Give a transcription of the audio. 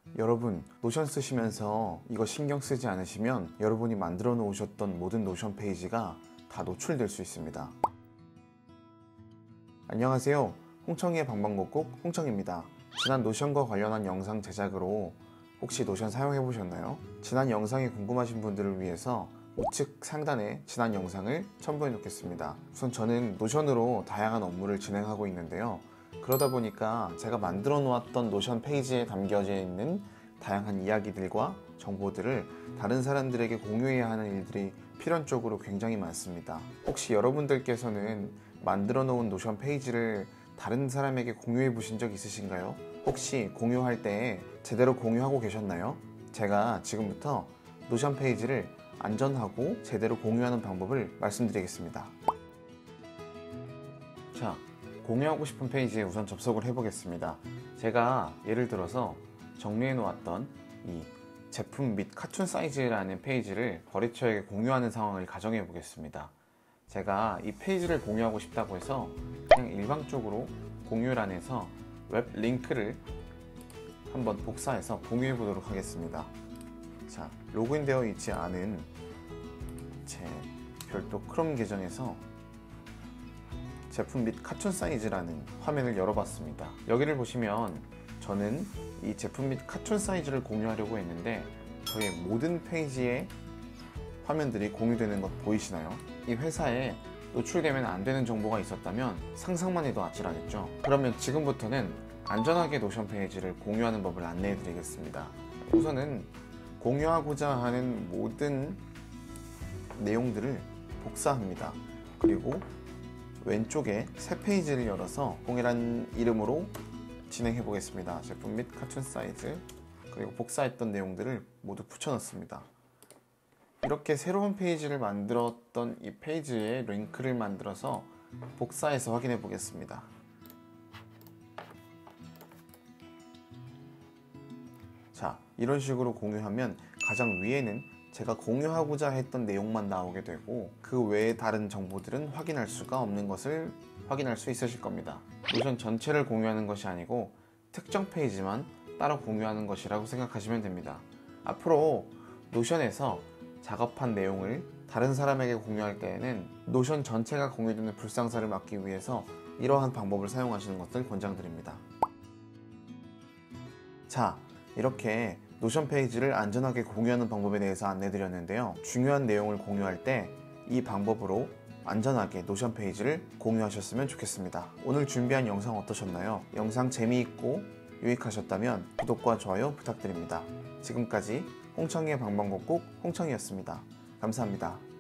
여러분, 노션 쓰시면서 이거 신경 쓰지 않으시면 여러분이 만들어 놓으셨던 모든 노션 페이지가 다 노출될 수 있습니다. 안녕하세요. 홍청이의 방방곡곡 홍청입니다. 지난 노션과 관련한 영상 제작으로 혹시 노션 사용해 보셨나요? 지난 영상이 궁금하신 분들을 위해서 우측 상단에 지난 영상을 첨부해 놓겠습니다. 우선 저는 노션으로 다양한 업무를 진행하고 있는데요. 그러다 보니까 제가 만들어 놓았던 노션 페이지에 담겨져 있는 다양한 이야기들과 정보들을 다른 사람들에게 공유해야 하는 일들이 필연적으로 굉장히 많습니다. 혹시 여러분들께서는 만들어 놓은 노션 페이지를 다른 사람에게 공유해 보신 적 있으신가요? 혹시 공유할 때 제대로 공유하고 계셨나요? 제가 지금부터 노션 페이지를 안전하고 제대로 공유하는 방법을 말씀드리겠습니다. 자, 공유하고 싶은 페이지에 우선 접속을 해보겠습니다. 제가 예를 들어서 정리해 놓았던 이 제품 및 카툰 사이즈라는 페이지를 거래처에게 공유하는 상황을 가정해 보겠습니다. 제가 이 페이지를 공유하고 싶다고 해서 그냥 일방적으로 공유란에서 웹 링크를 한번 복사해서 공유해 보도록 하겠습니다. 자, 로그인되어 있지 않은 제 별도 크롬 계정에서 제품 및 카툰 사이즈라는 화면을 열어봤습니다. 여기를 보시면 저는 이 제품 및 카툰 사이즈를 공유하려고 했는데 저의 모든 페이지에 화면들이 공유되는 것 보이시나요? 이 회사에 노출되면 안 되는 정보가 있었다면 상상만 해도 아찔하겠죠? 그러면 지금부터는 안전하게 노션 페이지를 공유하는 법을 안내해 드리겠습니다. 우선은 공유하고자 하는 모든 내용들을 복사합니다. 그리고 왼쪽에 새 페이지를 열어서 동일한 이름으로 진행해 보겠습니다. 제품 및 카툰 사이즈, 그리고 복사했던 내용들을 모두 붙여넣습니다. 이렇게 새로운 페이지를 만들었던 이 페이지에 링크를 만들어서 복사해서 확인해 보겠습니다. 자, 이런 식으로 공유하면 가장 위에는 제가 공유하고자 했던 내용만 나오게 되고 그 외에 다른 정보들은 확인할 수가 없는 것을 확인할 수 있으실 겁니다. 노션 전체를 공유하는 것이 아니고 특정 페이지만 따로 공유하는 것이라고 생각하시면 됩니다. 앞으로 노션에서 작업한 내용을 다른 사람에게 공유할 때에는 노션 전체가 공유되는 불상사를 막기 위해서 이러한 방법을 사용하시는 것을 권장드립니다. 자, 이렇게 노션 페이지를 안전하게 공유하는 방법에 대해서 안내드렸는데요. 중요한 내용을 공유할 때 이 방법으로 안전하게 노션 페이지를 공유하셨으면 좋겠습니다. 오늘 준비한 영상 어떠셨나요? 영상 재미있고 유익하셨다면 구독과 좋아요 부탁드립니다. 지금까지 홍청이의 방방곡곡 홍청이었습니다. 감사합니다.